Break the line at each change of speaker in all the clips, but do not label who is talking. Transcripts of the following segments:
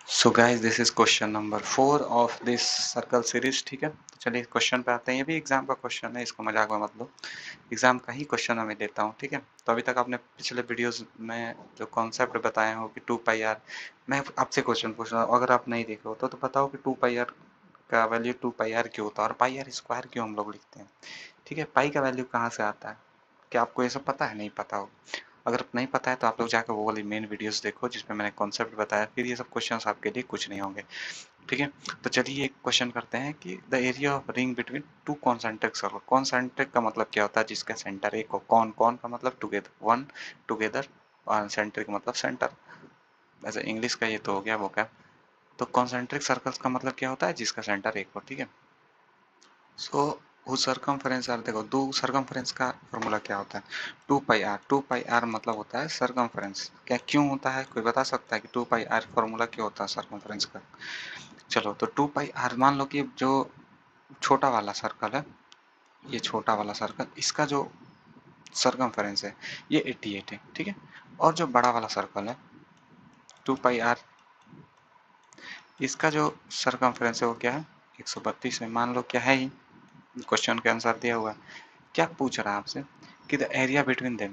So guys this is question number 4 of this circle series. ठीक है, तो चलिए क्वेश्चन पे आते हैं। ये भी एग्जाम का क्वेश्चन है, इसको मजाक में मत लो। एग्जाम का ही क्वेश्चन मैं देता हूँ। ठीक है, तो अभी तक आपने पिछले वीडियोस में जो कॉन्सेप्ट बताए हो कि 2 पाई आर, मैं आपसे क्वेश्चन पूछ रहा हूँ। अगर आप नहीं देखे हो तो बताओ कि 2 पाई आर का वैल्यू 2 पाई आर क्यों होता है और पाई आर स्क्वायर क्यों हम लोग लिखते हैं। ठीक है, पाई का वैल्यू कहाँ से आता है, क्या आपको ये सब पता है? नहीं पता हो, अगर नहीं पता है तो आप लोग जाकर वो वाली मेन वीडियोस देखो जिसमें मैंने कॉन्सेप्ट बताया, फिर ये सब क्वेश्चंस आपके लिए कुछ नहीं होंगे। ठीक है, तो चलिए एक क्वेश्चन करते हैं कि the area of ring between two concentric circle. Concentric का मतलब क्या होता है? जिसका सेंटर एक हो। कौन कौन का मतलब टुगेदर, वन टुगेदर, और सेंट्रिक मतलब सेंटर। वैसे इंग्लिश का ये तो हो गया वो क्या। तो कॉन्सेंट्रिक सर्कल्स का मतलब क्या होता है? जिसका सेंटर एक हो। ठीक है, सो उस सरकमफ्रेंस आर, देखो दो सरकमफ्रेंस का फॉर्मूला क्या होता है? 2 पाई आर। 2 पाई आर मतलब होता है सरकमफ्रेंस। क्या क्यों होता है, कोई बता सकता है कि 2 पाई आर फॉर्मूला क्यों होता है सरकमफ्रेंस का? चलो, तो 2 पाई आर मान लो कि जो छोटा वाला सर्कल है, ये छोटा वाला सर्कल, इसका जो सरकमफ्रेंस है ये 88 है। ठीक है, और जो बड़ा वाला सर्कल है 2 पाई आर, इसका जो सरकमफ्रेंस है वो क्या है? 132 है। मान लो क्या है ही, क्वेश्चन के अनुसार दिया हुआ है। क्या पूछ रहा है आपसे कि the area between them,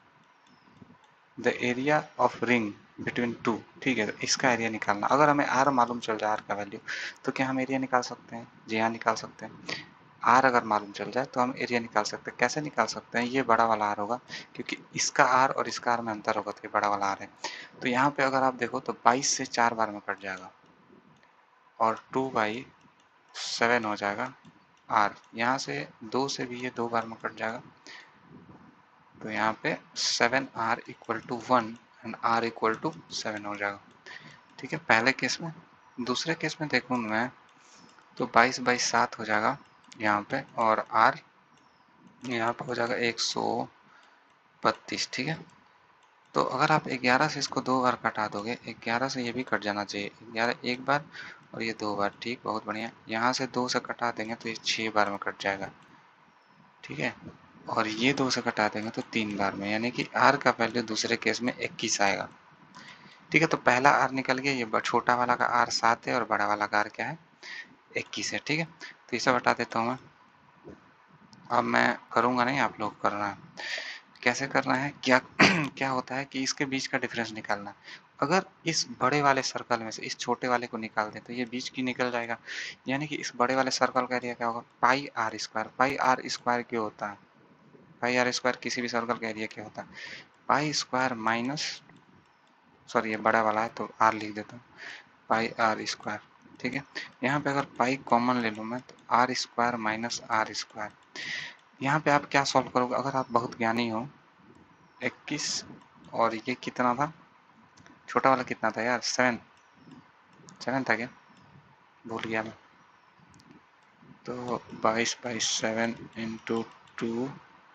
the area of ring between two. ठीक है, तो इसका एरिया निकालना। अगर हमें आर मालूम चल जाए, आर का वैल्यू, तो क्या हम एरिया निकाल सकते हैं? जी हाँ, निकाल सकते हैं। आर अगर मालूम चल जाए तो हम एरिया निकाल सकते हैं। कैसे निकाल सकते हैं? ये बड़ा वाला आर होगा, क्योंकि इसका आर और इसका आर में अंतर होगा, तो ये बड़ा वाला आर है। तो यहाँ पे अगर आप देखो तो 22 से 4 बार में कट जाएगा और 2/7 हो जाएगा आर। यहाँ से 2 से भी ये 2 बार में कट जाएगा, तो यहाँ पे 7r=1 एंड r=7 हो जाएगा। ठीक है, पहले केस में। दूसरे केस में देखूँ मैं तो 22/7 हो जाएगा यहाँ पे, और r यहाँ पे हो जाएगा 132। ठीक है, तो अगर आप 11 से इसको 2 बार कटा दोगे, 11 से ये भी कट जाना चाहिए। 11 एक बार और ये 2 बार। ठीक, बहुत बढ़िया। यहाँ से 2 से कटा देंगे तो ये 6 बार में कट जाएगा। ठीक है, और ये 2 से कटा देंगे तो 3 बार में, यानी कि r का वैल्यू दूसरे केस में 21 आएगा। ठीक है, तो पहला r निकल गया। ये छोटा वाला का r 7 है और बड़ा वाला का r क्या है? 21 है। ठीक है, तो इसे बता देता हूँ मैं। अब मैं करूँगा नहीं, आप लोग करना है। कैसे करना है, क्या क्या होता है कि इसके बीच का डिफरेंस निकालना है। अगर इस बड़े वाले सर्कल में से इस छोटे वाले को निकाल दें तो ये बीच की निकल जाएगा, यानी कि इस बड़े वाले सर्कल का एरिया क्या होगा? Pi r square. Pi r square क्यों होता है? पाई आर स्क्वायर किसी भी सर्कल का एरिया क्या होता है? पाई स्क्वायर माइनस, सॉरी ये बड़ा वाला है तो आर लिख देता हूँ, पाई आर स्क्वायर। ठीक है, यहाँ पे अगर पाई कॉमन ले लूँ मैं तो r square minus r square. यहाँ पे आप क्या सॉल्व करोगे? अगर आप बहुत ज्ञानी हो, 21 और ये कितना था? छोटा वाला कितना था यार? 7 7 था क्या? भूल गया मैं। तो 22/7 इंटू 2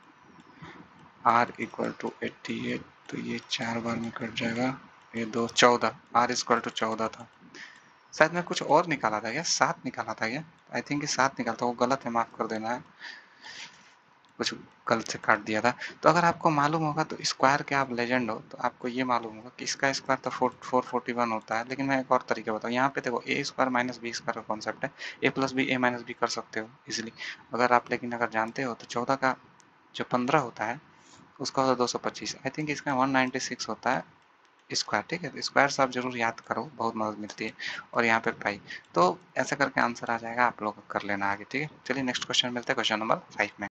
r=88, तो ये 4 बार में कट जाएगा। ये 2 14, r=14 था। शायद मैं कुछ और निकाला था क्या? 7 निकाला था क्या? आई थिंक 7 निकाला था, वो गलत है, माफ़ कर देना है, कुछ गलत से काट दिया था। तो अगर आपको मालूम होगा तो स्क्वायर के आप लेजेंड हो तो आपको ये मालूम होगा कि इसका स्क्वायर तो 441 होता है। लेकिन मैं एक और तरीके बताऊँ, यहाँ पे देखो a square minus b square का कॉन्सेप्ट है। A plus b a minus b कर सकते हो इजिली अगर आप, लेकिन अगर जानते हो तो 14 का जो 15 होता है उसका होता है 225। आई थिंक इसका 196 होता है स्क्वायर। ठीक है, तो स्क्वायर से आप जरूर याद करो, बहुत मदद मिलती है। और यहाँ पे पाई, तो ऐसा करके आंसर आ जाएगा, आप लोग कर लेना आगे। ठीक है, चलिए नेक्स्ट क्वेश्चन मिलते हैं, क्वेश्चन नंबर 5 में।